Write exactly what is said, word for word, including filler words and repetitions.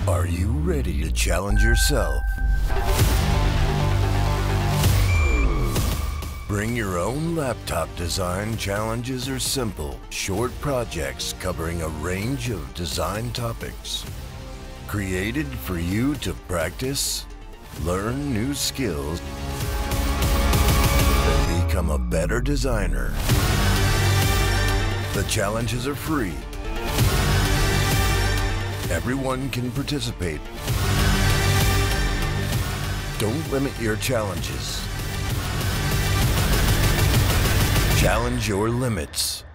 Are you ready to challenge yourself? Bring your own laptop. Design challenges are simple, short projects covering a range of design topics. Created for you to practice, learn new skills, and become a better designer. The challenges are free. Everyone can participate. Don't limit your challenges. Challenge your limits.